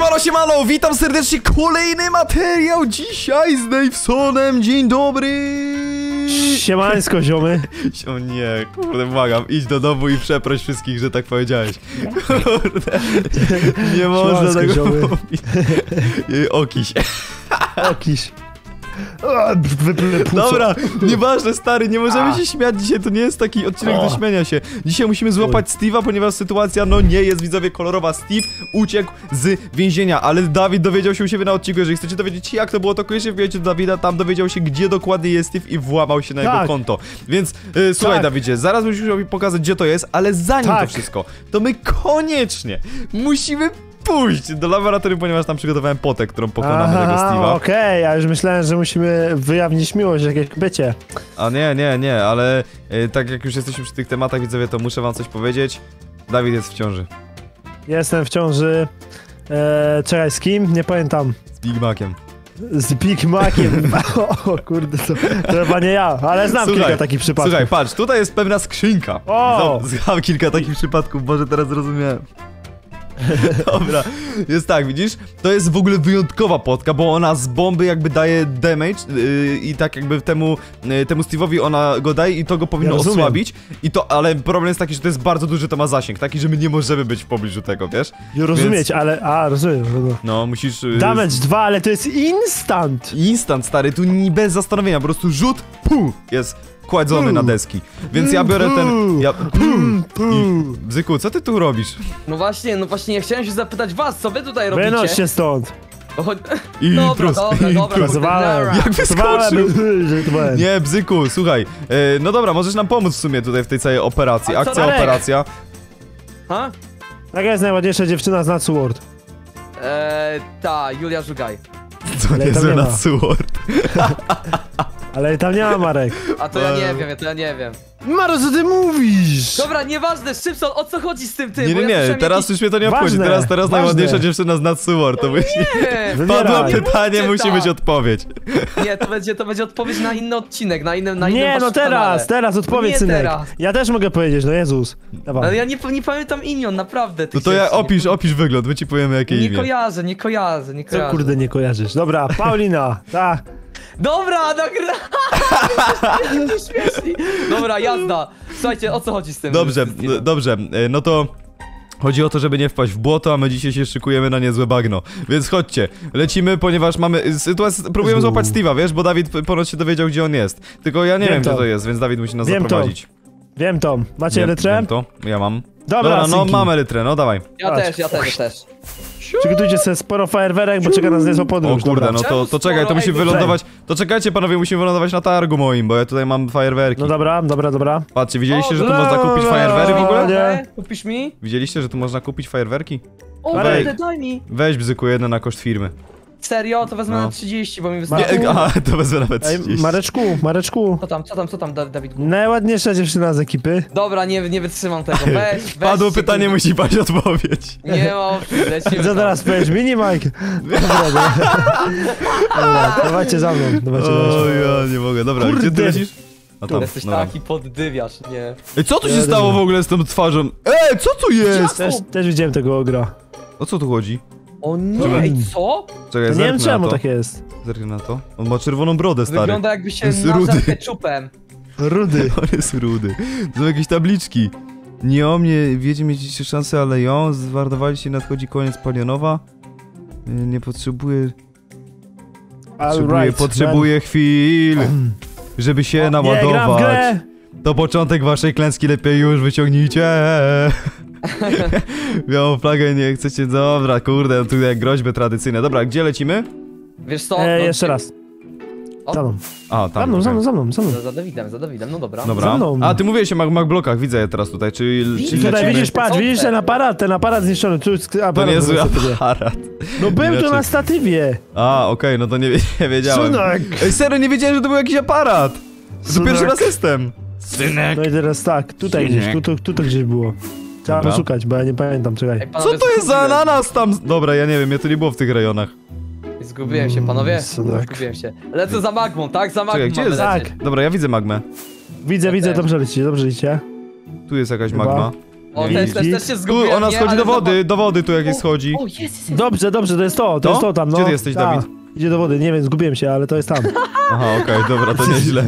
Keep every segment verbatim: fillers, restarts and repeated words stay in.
Siemano, siemano, witam serdecznie, kolejny materiał dzisiaj z Davesonem, dzień dobry. Siemańsko, ziomy. O nie, kurde, błagam, idź do domu i przeproś wszystkich, że tak powiedziałeś. Kurde, nie można tego mówić. Okiś. Okiś. Wyplynę płuco. Dobra, nieważne, stary, nie możemy A. się śmiać dzisiaj, to nie jest taki odcinek O. do śmiania się. Dzisiaj musimy złapać Steve'a, ponieważ sytuacja, no nie jest, widzowie, kolorowa. Steve uciekł z więzienia, ale Dawid dowiedział się u siebie na odcinku. Jeżeli chcecie dowiedzieć się, jak to było, to koniecznie wbijajcie do Dawida, tam dowiedział się, gdzie dokładnie jest Steve i włamał się na Tak. jego konto. Więc, yy, słuchaj, Tak. Dawidzie, zaraz musimy mi pokazać, gdzie to jest, ale zanim Tak. to wszystko, to my koniecznie musimy pójść do laboratorium, ponieważ tam przygotowałem potę, którą pokonamy tego Steve'a. Okej, okay, a już myślałem, że musimy wyjawnić miłość, jakieś bycie. A nie, nie, nie, ale y, tak jak już jesteśmy przy tych tematach, widzowie, to muszę wam coś powiedzieć. Dawid jest w ciąży. Jestem w ciąży. E, czekaj, z kim? Nie pamiętam. Z Big Maciem. Z Big Maciem. o, o kurde, to, to chyba nie ja, ale znam Słuchaj, kilka takich przypadków. Słuchaj, patrz, tutaj jest pewna skrzynka. O! Znam, znam kilka takich przypadków, może teraz zrozumiałem. Dobra, jest tak, widzisz? To jest w ogóle wyjątkowa potka, bo ona z bomby jakby daje damage yy, i tak jakby temu, yy, temu Steve'owi ona go daje i to go powinno Ja rozumiem. osłabić. I to, ale problem jest taki, że to jest bardzo duży, to ma zasięg, taki, że my nie możemy być w pobliżu tego, wiesz? Rozumieć, Więc, ale... A, rozumiem. No. no, musisz... Yy, Damage dwa, ale to jest instant. Instant, stary, tu nie bez zastanowienia, po prostu rzut, pu, jest kładzony na deski. Więc ja biorę ten... Ja, I, Bzyku, co ty tu robisz? No właśnie, no właśnie, ja chciałem się zapytać was, co wy tutaj robicie? Wynoś się stąd. No chodź... I Dobra, trus, dobra, i dobra, trus. Pozwałem. Jak wyskoczył? Żartowałem. Nie, Bzyku, słuchaj, e, no dobra, możesz nam pomóc w sumie tutaj w tej całej operacji. A co Akcja, dalej? operacja. Ha? Jaka jest najładniejsza dziewczyna z Natsword? Eee, ta, Julia Żugaj. Co Ale nie tam złe nie na ma. Sword. Ale tam nie ma Marek. A to ja nie wiem, to ja nie wiem. Maro, co ty mówisz? Dobra, nieważne, Szybson, o co chodzi z tym tym? Nie, Bo nie, ja nie, słyszałem teraz jakiś... już mnie to nie obchodzi. Ważne, Teraz, teraz ważne. najładniejsza dziewczyna z Nad Sword, to musi... Nie, Padło Wybieraj. pytanie, Nie musi tak. być odpowiedź. nie, to będzie, to będzie odpowiedź na inny odcinek, na innym, na innym Nie, no waszym teraz, kanale. teraz odpowiedz, Nie synek. teraz. Ja też mogę powiedzieć, no Jezus. Dawaj. Ale ja nie, nie pamiętam imion, naprawdę. No tych to ja dziewczyn. opisz, opisz wygląd, my ci powiemy jakie Nie imię. kojarzę, nie kojarzę, nie Co kojarzę. kurde nie kojarzysz? Dobra, Paulina, tak. Dobra, nagra... Śmieszni. Dobra, jazda. Słuchajcie, o co chodzi z tym? Dobrze, z tym? no, dobrze, e, no to... Chodzi o to, żeby nie wpaść w błoto, a my dzisiaj się szykujemy na niezłe bagno. Więc chodźcie, lecimy, ponieważ mamy sytuację... Próbujemy złapać Steve'a, wiesz, bo Dawid ponoć się dowiedział, gdzie on jest. Tylko ja nie Wiem wiem, to. gdzie to jest, więc Dawid musi nas Wiem to. zaprowadzić. Wiem to. Macie Wiem- elytrę? wiem to, ja mam. Dobra, Dobra, no synki. mamy elytrę, no dawaj. Ja Patrz. też, ja też, też. Przygotujcie sobie sporo fajerwerek, bo czeka nas niezła podróż. O kurde, dobra. no to, Czemu to czekaj, to sporo? musi Ej, wylądować... To czekajcie panowie, musimy wylądować na targu moim, bo ja tutaj mam fajerwerki. No dobra, dobra, dobra. Patrzcie, widzieliście, O, że tu no, można kupić no, fajerwery w no, ogóle? nie. Kupisz mi? Widzieliście, że tu można kupić fajerwerki? O, Marek. będę, daj mi. Weź bzyku jedno na koszt firmy. Serio? To wezmę No. na trzydzieści, bo mi Nie, wystarczy. aha, to wezmę nawet Ej, trzydzieści. Mareczku, Mareczku. Co tam, co tam, co tam, Da- Dawid? Najładniejsza dziewczyna z ekipy. Dobra, nie, nie wytrzymam tego, weź, weź. Padło się, pytanie, kurde. musi paść odpowiedź. Nie ma opcji, lecimy Co tam. teraz powiesz? Mini Mike. Dobra, dobra. Dobra, dawajcie za mną. Dawajcie, O, dawajcie. ja nie mogę, dobra, Kurde. gdzie ty lecisz? A tam, Jesteś dobra. taki poddywiarz, nie. Ej, co tu się Ja stało wiem. w ogóle z tą twarzą? Ej, co tu jest? Też, też widziałem tego ogra. O co tu chodzi? O nie, Czemu? ej, co? Czekaj, To nie wiem zerknę czemu na to. tak jest. Zerknę na to. On ma czerwoną brodę, stary. Wygląda jakby się Jest nażarł rudy. ketchupem. Rudy. On jest rudy. To są jakieś tabliczki. Nie o mnie, wiecie, mieliście szansę, ale ją. Zwardowaliście, nadchodzi koniec palionowa. Y, Nie potrzebuję... Potrzebuję, Alright, potrzebuję chwil, żeby się man. Nie, gram w naładować. grę. To początek waszej klęski, lepiej już wyciągnijcie. Białą flagę nie chcecie, dobra, kurde, tu jak groźby tradycyjne. Dobra, gdzie lecimy? Wiesz co? E, No, jeszcze raz. O. Za mną. A, Za tam. mną, za okej. mną, za mną, za mną. Za, za Dawidem, za Dawidem, no dobra. Za Dobra. mną. A, ty mówiłeś o Mac, Mac blokach, widzę je teraz tutaj, czyli... Widzisz, czyli Tutaj lecimy- widzisz, patrz, Co widzisz te? ten aparat, ten aparat zniszczony. Tu jest aparat To niezły na statywie. aparat. No był Inaczej. tu na statywie. A, okej, no to nie, nie wiedziałem. Synek. Ej, serio, nie wiedziałem, że to był jakiś aparat. To Synek. pierwszy raz jestem. Synek. No i teraz tak, tutaj Synek. gdzieś, tu, tu, tu to gdzieś było. Trzeba Dobra. poszukać, bo ja nie pamiętam, Ej, czekaj. Co panowie, to jest za zgubiłem- ananas tam? Dobra, ja nie wiem, mnie to nie było w tych rejonach. Zgubiłem się, panowie. Mm, synek. Zgubiłem się. Lecę za magmą, tak? Za magmą Czekaj, gdzie mamy jest? lecieć. Tak. Dobra, ja widzę magmę. Widzę, Ja widzę, też. dobrze lecicie, dobrze lecicie. Tu jest jakaś Chyba. magma. O, Nie, też, nie. też, też się Tu zgubiłem, ona nie? schodzi Ale do wody, zobacz- do wody tu jak jest schodzi. O, jest, jest, jest. Dobrze, dobrze, to jest to, to To? jest to tam, no. Gdzie ty jesteś, Ta. Dawid? Idzie do wody, nie wiem, zgubiłem się, ale to jest tam. Aha, okej, dobra, to nieźle.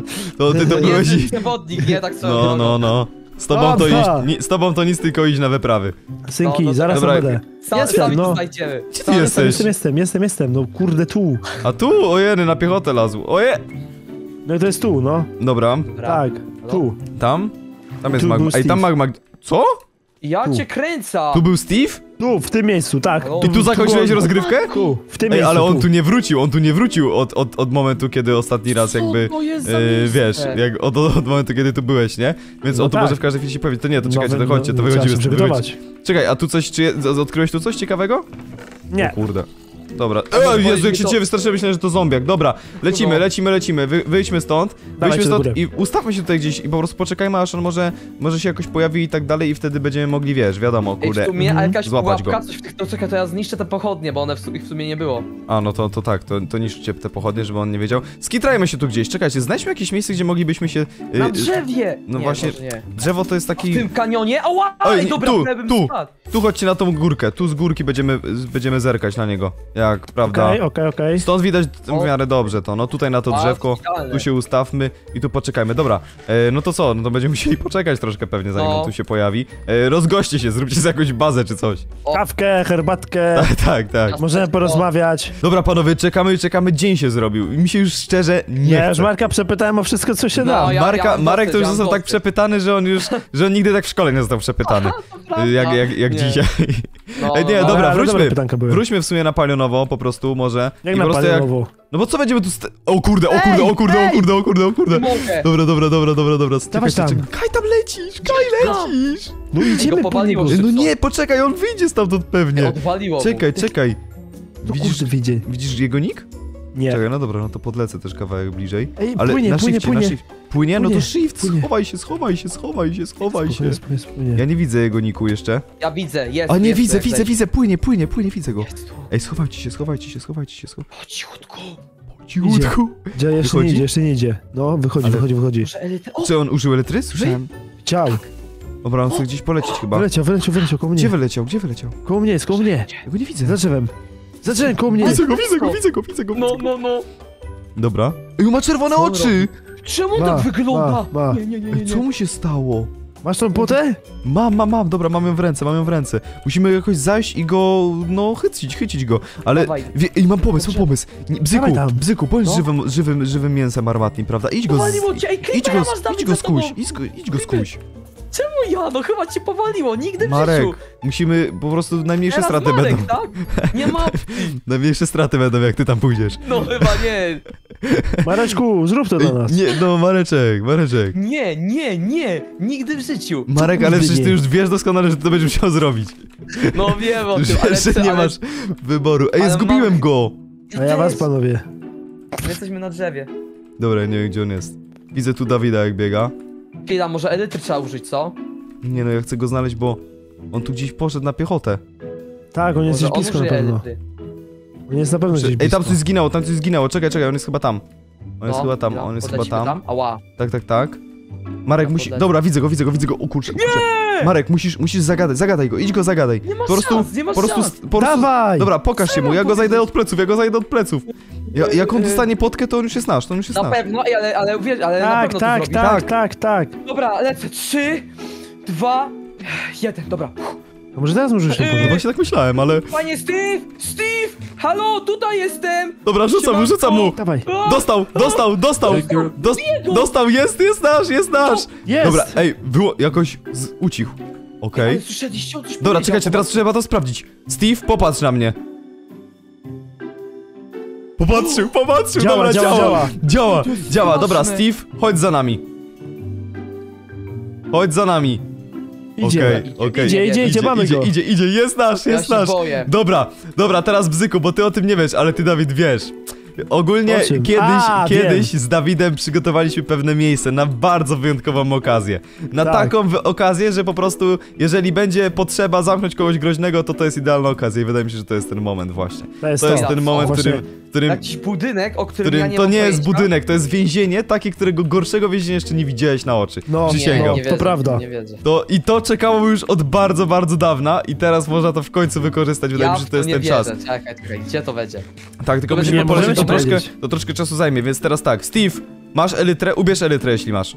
To ty to byłeś i... Jest przewodnik, nie? Tak sobie No, no, no. Z tobą to Dobra. iść, ni- z tobą to nic, tylko iść na wyprawy. Synki, No, no, zaraz dobra. tam będę. Sam, Jestem, sami no. tu znajdziemy. Gdzie ty Jestem, jesteś? jestem, jestem, jestem, jestem, no kurde tu. A tu? Ojeny, na piechotę lazł. Oje! No i to jest tu, no. Dobra, Dobra. Tak, tu. tam? Tam jest Tu magma. był Ej, tam Steve. magma. Co? Ja Tu. cię kręcę! Tu był Steve? Tu, w tym miejscu, tak. O. I tu zakończyłeś było- rozgrywkę? Tu, w tym Ej, miejscu, ale on tu. tu nie wrócił, on tu nie wrócił od, od, od momentu, kiedy ostatni raz Co jakby... to jest za e, miejsce? wiesz, jak od, od momentu, kiedy tu byłeś, nie? Więc No on tu tak. może w każdej chwili ci powiedzieć, to nie, to czekajcie, No, to chodźcie, to no, wychodzimy trzeba się z tego. przygotować. Czekaj, a tu coś, czy je, z- odkryłeś tu coś ciekawego? Nie. O kurde. Dobra. może O, Jezu, jak powiedz się mi to- cię wystraszyłem, myślałem, że to zombiak. Dobra, lecimy, No. lecimy, lecimy. Wy, wyjdźmy stąd. Wyjdźmy Dawajcie do stąd góry. i ustawmy się tutaj gdzieś i po prostu poczekajmy, aż on może, może się jakoś pojawi i tak dalej i wtedy będziemy mogli, wiesz, wiadomo, Ej, w kurde. sumie, a jakaś Złapać pułapka, go. coś w tych, to czekaj, to ja zniszczę te pochodnie, bo one w, su- ich w sumie nie było. A, no to, to tak, to, to niszczcie te pochodnie, żeby on nie wiedział. Skitrajmy się tu gdzieś, czekajcie, znajdźmy jakieś miejsce, gdzie moglibyśmy się... y, Na y, drzewie! no nie, właśnie, może nie. Drzewo to jest W taki... tym kanionie? Ała! Oj, Ej, nie, dobra, tu, prawie bym tu. spadł. Tu chodźcie na tą górkę, tu z górki będziemy, będziemy zerkać na niego. Jak, prawda? Okej, okej, okej. Stąd widać w O. miarę dobrze to, no tutaj na to A, drzewko, idealne. tu się ustawmy i tu poczekajmy. Dobra, e, no to co, no to będziemy musieli poczekać troszkę pewnie zanim No. on tu się pojawi. E, rozgoście się, zróbcie sobie jakąś bazę czy coś. O. Kawkę, herbatkę, Tak, tak, tak. możemy porozmawiać. Dobra panowie, czekamy i czekamy, dzień się zrobił. I mi się już szczerze nie Nie, już chce. Marka przepytałem o wszystko, co się No, da. ja- Marka, mam Marek dosyć, to już ja mam został tak dosyć. przepytany, że on już, że on nigdy tak w szkole nie został przepytany. prawda. jak jak, jak Nie. dzisiaj. No, Ej, nie, no, dobra, ale dobre wróćmy. pytanka były. Wróćmy w sumie na palionowo po prostu może. Jak I na po prostu palionowo. No bo co będziemy tu... St- o kurde, o kurde, o kurde, o kurde, o kurde, o kurde. Nie mogę. Dobra, dobra, dobra, dobra, dobra. Dawaj Czekaj, tam. czekaj. Kaj tam lecisz, Kaj lecisz. No idziemy go po powaliło niego. szybko. No nie, poczekaj, on wyjdzie stamtąd pewnie. Odwaliło mu. Czekaj, czekaj. No Widzisz, kurde, widzicie. widzisz jego nick? Nie. Czekaj, no dobra, no to podlecę też kawałek bliżej. Ej, Ale płynie, na płynie, shifcie, płynie. na shift. Płynie? No to Płynie, shift, płynie. schowaj się, schowaj się, schowaj się, schowaj się. Spokojnie, spokojnie, spokojnie. Ja nie widzę jego niku jeszcze. Ja widzę, jest. A nie, jest, widzę, jest, widzę, jest. widzę, płynie, płynie, płynie, widzę go. Jest tu. Ej, schowajcie się, schowajcie się, schowajcie się, schowajcie O, cichutko. cichutku. Gdzie jeszcze Wychodzi? nie idzie, jeszcze nie idzie. No, wychodzi, Ale- wychodzi, wychodzi. Może elity... O, Czy on użył elektry? Słyszałem. Ciao. Dobra, on chce gdzieś polecieć chyba. Wyleciał, wyleciał, wyleciał, koło Gdzie mnie. wyleciał, gdzie wyleciał? Koło mnie jest, koło mnie. Ja go nie widzę. Za drzewem. Za drzewem, koło mnie. Widzę go, widzę go, widzę go, widzę go. no, no, no. Dobra. Ej, on ma czerwone Co on oczy! Czemu on Ma, tak wygląda? ma, ma. Nie, nie, nie, nie, Ej, co nie. mu się stało? Masz tą potę? Mam, mam, mam, dobra, mam ją w ręce, mam ją w ręce. Musimy jakoś zajść i go, no, chycić, chycić go. Ale, Dawaj. wie, ej, mam pomysł, mam pomysł. Nie, bzyku, Dawaj tam. bzyku, bądź No. żywym, żywym, żywym mięsem armatnim, prawda? Idź go, z, Powaliło cię, ej, idź creepera go, masz, Dawid, idź go za tobą. skuś, idź go, idź go skuś. Czemu ja? No chyba cię powaliło, nigdy w Marek, życiu. musimy, po prostu najmniejsze Teraz straty Marek, będą. tak? Nie ma... Najmniejsze straty będą, jak ty tam pójdziesz. No chyba nie. Mareczku, zrób to Ej, dla nas. nie, no, Mareczek, Mareczek. Nie, nie, nie. Nigdy w życiu. Marek, ale nigdy przecież ty nie? już wiesz doskonale, że to będziesz musiał zrobić. No wiem o Już tym, ale... wiesz, że ty- nie ale... masz wyboru. Ej, ale zgubiłem mam- go! Ty A ja was, też. panowie. My jesteśmy na drzewie. Dobra, nie wiem gdzie on jest. Widzę tu Dawida jak biega. Chwila, może elitry trzeba użyć, co? Nie no, ja chcę go znaleźć, bo on tu gdzieś poszedł na piechotę. Tak, on jest Może gdzieś blisko na użyje pewno. elitry. On jest na pewno gdzieś Ej, blisko. tam coś zginęło, tam coś zginęło. Czekaj, czekaj, on jest chyba tam. On jest No, chyba tam, chwila, on jest chyba podlecimy tam. Ała. Tak, tak, tak. Marek Ja musi... podlecę. Dobra, widzę go, widzę go, widzę go. O kurczę, kurczę. Marek, musisz, musisz zagadać, zagadaj go, idź go zagadaj. Nie masz Po prostu, szans, nie masz po prostu, szans. po prostu... Dawaj! Dobra, pokaż się mu, ja go zajdę od pleców, ja go zajdę od pleców. Ja, jak on dostanie potkę, to on już jest nasz, to on już jest Na nasz. pewno, ej, ale, ale wiesz, ale na Tak, pewno tak, to zrobi. tak, tak, tak. Dobra, lecę. Trzy, dwa, jeden, dobra. A może teraz możesz się Yy. No pomóc? właśnie tak myślałem, ale... Panie Steve! Steve! Halo, tutaj jestem! Dobra, rzucam mu, rzucam mu! Dawaj. O, Dostał, dostał, dostał! Dos go. dostał, jest, jest nasz, jest nasz! Jest! Dobra, ej, było, jakoś z, ucichł. Okej. Ale słyszeliście, on coś Dobra, powiedział. czekajcie, teraz trzeba to sprawdzić. Steve, popatrz na mnie. Popatrzył, popatrzył, Działa, dobra, działa, działa. Działa, To jest działa, dobra, straszne. Steve, chodź za nami. Chodź za nami. Idzie. Okej, okej. Idzie, idzie, idzie, mamy idzie, go. idzie, idzie, jest nasz, Ja jest się nasz. boję. Dobra, dobra, teraz Bzyku, bo ty o tym nie wiesz, ale ty, Dawid, wiesz. Ogólnie O czym? kiedyś, A, kiedyś z Dawidem przygotowaliśmy pewne miejsce na bardzo wyjątkową okazję. Na Tak. taką wy- okazję, że po prostu jeżeli będzie potrzeba zamknąć kogoś groźnego, to to jest idealna okazja i wydaje mi się, że to jest ten moment właśnie. To jest To jest to. ten moment, w Właśnie. którym, w którym, Jakiś budynek, o którym, którym ja nie to mam nie jest pojęcia. budynek, to jest więzienie, takie, którego gorszego więzienia jeszcze nie widziałeś na oczy. No, Przysięgam. no, nie to wierzę, prawda. Nie wierzę. To, I to czekało już od bardzo, bardzo dawna i teraz można to w końcu wykorzystać. Wydaje Ja mi się, że w to jest nie ten wierzę. czas. Czekaj, czekaj, gdzie to będzie? Tak, tylko To musimy będzie- polecieć, to możemy troszkę, powiedzieć. to troszkę czasu zajmie, więc teraz tak. Steve, masz elytrę? Ubierz elytrę, jeśli masz.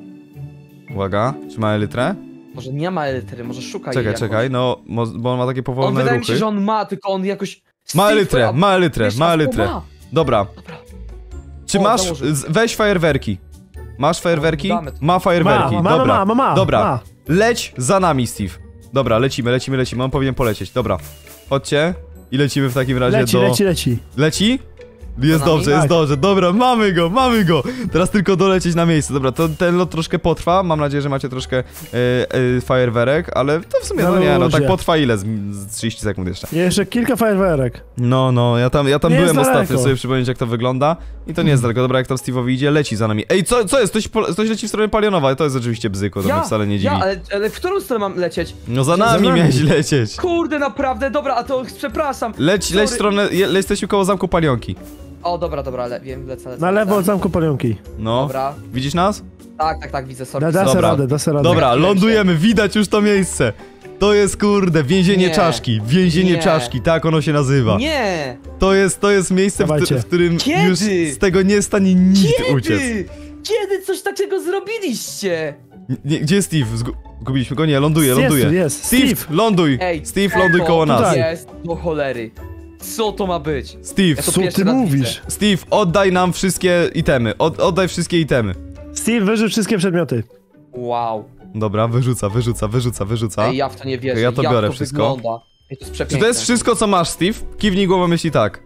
Uwaga, czy ma elytrę? Może nie ma elitry, może szuka jej Czekaj, jakoś. czekaj, no, mo- bo on ma takie On powolne wydaje mi się, ruchy. że on ma, tylko on jakoś... Ma Steve, elytrę, a- ma elytrę, wiesz, ma a to elytrę. ma. Dobra. Dobra. Czy O, masz, założył. z- weź fajerwerki. Masz fajerwerki? Damy to. Ma fajerwerki, Ma, ma, dobra. ma, ma, ma, Dobra, ma. leć za nami, Steve. Dobra, lecimy, lecimy, lecimy, on powinien polecieć, dobra. Chodźcie i lecimy w takim razie Leci, do... leci, leci. Leci? Jest nami? dobrze, jest Tak. dobrze, dobra, mamy go, mamy go! Teraz tylko dolecieć na miejsce, dobra, to ten lot troszkę potrwa, mam nadzieję, że macie troszkę e, e, fajerwerek, ale to w sumie, no No nie, no ludzie. tak potrwa ile? Z, z trzydzieści sekund jeszcze. Jeszcze kilka fajerwerek. No, no, ja tam, ja tam Nie byłem jest ostatnio, daleko. sobie przypomnieć jak to wygląda i to nie jest daleko, dobra, jak tam Steve'owi idzie, leci za nami. Ej, co, co jest? Ktoś, po- ktoś leci w stronę Palionowa, to jest oczywiście bzyko, to mnie wcale nie dziwi. Ja, ale, ale w którą stronę mam lecieć? No za Za nami nami. miałeś lecieć. Kurde, naprawdę, dobra, a to przepraszam. Leć, leć w Sorry. stronę, je, jesteśmy koło zamku Palionki. O, dobra, dobra, le, wiem, lecę, lecę. Na lecę. lewo od zamku palionki. No, Dobra. widzisz nas? Tak, tak, tak, widzę, sorry. Da, da se Dobra. radę, da se radę. Dobra, Lecę. lądujemy, widać już to miejsce. To jest, kurde, więzienie Nie. czaszki, więzienie Nie. czaszki, tak ono się nazywa. Nie! To jest, to jest miejsce, w, Dawajcie. któ- w którym Kiedy? już z tego nie stanie nikt uciec. Kiedy? Kiedy coś takiego zrobiliście? Nie, gdzie jest Steve? Zgu- Zgubiliśmy go? Nie, ląduje, Jest, ląduje. jest. Steve, Steve. ląduj! Ej, Steve, ląduj Eko, koło nas. to jest do cholery. Co to ma być? Steve, Ja to Co pierwszy ty raz mówisz? widzę. Steve, oddaj nam wszystkie itemy. Od, oddaj wszystkie itemy. Steve, wyrzuć wszystkie przedmioty. Wow. Dobra, wyrzuca, wyrzuca, wyrzuca, wyrzuca. Ej, ja w to nie wierzę. Ja to Jak biorę to wszystko. Wygląda. Ej, to jest Czy przepiękne. to jest wszystko, co masz, Steve? Kiwnij głową, jeśli tak.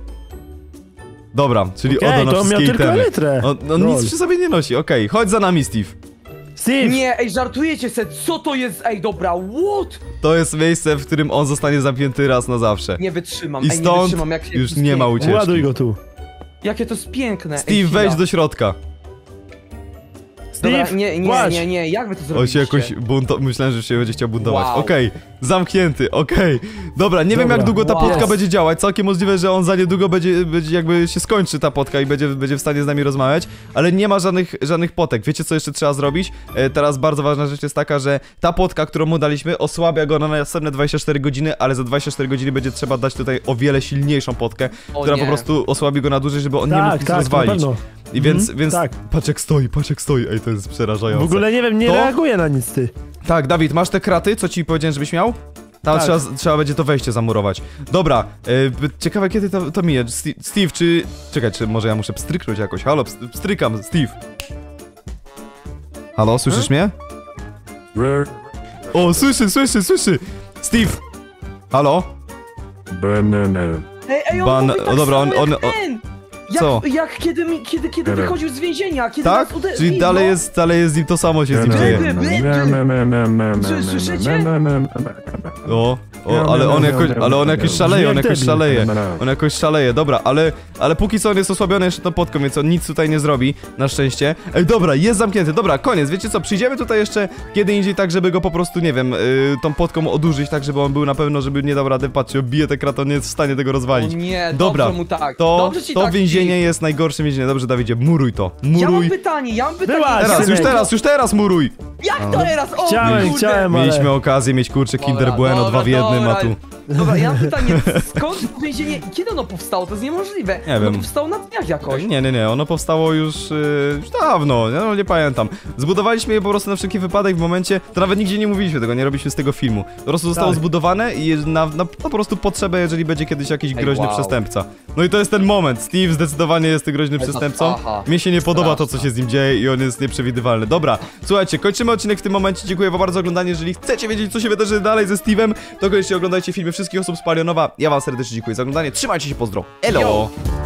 Dobra, czyli Okej, oddał nam to on miał wszystkie tylko itemy. litrę. On, on Lol. nic przy sobie nie nosi, okej, chodź za nami, Steve. Steve! Nie, ej, żartujecie se, co to jest? Ej, dobra, what? To jest miejsce, w którym on zostanie zamknięty raz na zawsze. Nie wytrzymam, I ej, nie stąd wytrzymam, jak się już to nie jest ma piękne. ucieczki. Ładuj go tu. Jakie to jest piękne. Steve, ej, wejdź chwila. do środka. Dobra, Steve, nie, nie, właź. nie, nie, jak wy to On zrobiliście? się jakoś bunto... Myślałem, że się będzie chciał buntować. Wow. Okej, zamknięty, okej. Dobra, nie wiem Dobra. jak długo ta Wow. podka Jest. będzie działać. Całkiem możliwe, że on za niedługo będzie, będzie jakby się skończy ta podka i będzie, będzie w stanie z nami rozmawiać, ale nie ma żadnych, żadnych potek. Wiecie co jeszcze trzeba zrobić? E, teraz bardzo ważna rzecz jest taka, że ta podka, którą mu daliśmy, osłabia go na następne dwadzieścia cztery godziny, ale za dwadzieścia cztery godziny będzie trzeba dać tutaj o wiele silniejszą podkę, O która nie. po prostu osłabi go na dłużej, żeby on nie mógł Tak, nic tak, na rozwalić. pewno. I więc, Mhm, więc tak. patrz jak stoi, patrz jak stoi. Ej, to jest przerażające. W ogóle nie wiem, nie To? reaguje na nic, ty. Tak, Dawid, masz te kraty, co ci powiedziałem, żebyś miał? Tam Tak. trzeba, trzeba będzie to wejście zamurować. Dobra, e, b- ciekawe kiedy to, to mije. Sti- Steve, czy... Czekaj, czy może ja muszę pstryknąć jakoś? Halo, pst- pstrykam, Steve. Halo, słyszysz mnie? O, słyszy, słyszy, słyszy! Steve! Halo? Ej, ej, on Ban- mówi tak o, dobra, samo on- on- jak ten. Jak, Co? jak kiedy, mi, kiedy, kiedy wychodził z więzienia, kiedy Tak? nas uderzył. Czyli dalej no. jest, dalej jest z nim to samo się z nim dzieje. O, o, ale on jakoś, ale on jakoś szaleje, on jakoś szaleje. On jakoś szaleje, dobra, ale, ale póki co on jest osłabiony jeszcze tą podką, więc on nic tutaj nie zrobi, na szczęście. Ej, dobra, jest zamknięty, dobra, koniec, wiecie co, przyjdziemy tutaj jeszcze kiedy indziej tak, żeby go po prostu, nie wiem, y, tą podką odurzyć, tak, żeby on był na pewno, żeby nie dał rady, patrzcie, bije te kraty, on nie jest w stanie tego O rozwalić. nie, Dobra, dobrze mu tak. To, dobrze ci to tak, więzienie Steve. jest najgorsze więzienie, dobrze, Dawidzie, muruj to, Ja mam muruj. pytanie, ja mam pytanie. Byłaś, Teraz, już synek. teraz, już teraz muruj! Jak to teraz? O, Chciałem, kurde. chciałem, ale... Mieliśmy okazję mieć, kurczę, Kinder Dobra, Bueno, dobra, dwa w jednym, a dobra. tu... Dobra, ja mam pytanie, skąd to więzienie, kiedy ono powstało? To jest niemożliwe. Nie ono wiem. powstało na dniach jakoś. Nie, nie, nie, ono powstało już, yy, już dawno, nie, no, nie pamiętam. Zbudowaliśmy je po prostu na wszelki wypadek w momencie, to nawet nigdzie nie mówiliśmy tego, nie robiliśmy z tego filmu. Po prostu zostało Tak. zbudowane i jest na, na, na po prostu potrzebę, jeżeli będzie kiedyś jakiś Ej, groźny wow. przestępca. No i to jest ten moment, Steve zdecydowanie jest tym groźnym Ej, no, przestępcą. aha. Mnie się nie podoba to, co Straszne. się z nim dzieje i on jest nieprzewidywalny. Dobra, słuchajcie, kończymy odcinek w tym momencie, dziękuję wam bardzo za oglądanie, jeżeli chcecie wiedzieć, co się wydarzy dalej ze Steve'em, to koniecznie oglądajcie filmy wszystkich osób z Palionowa. Ja wam serdecznie dziękuję za oglądanie, trzymajcie się, pozdro, elo! Yo.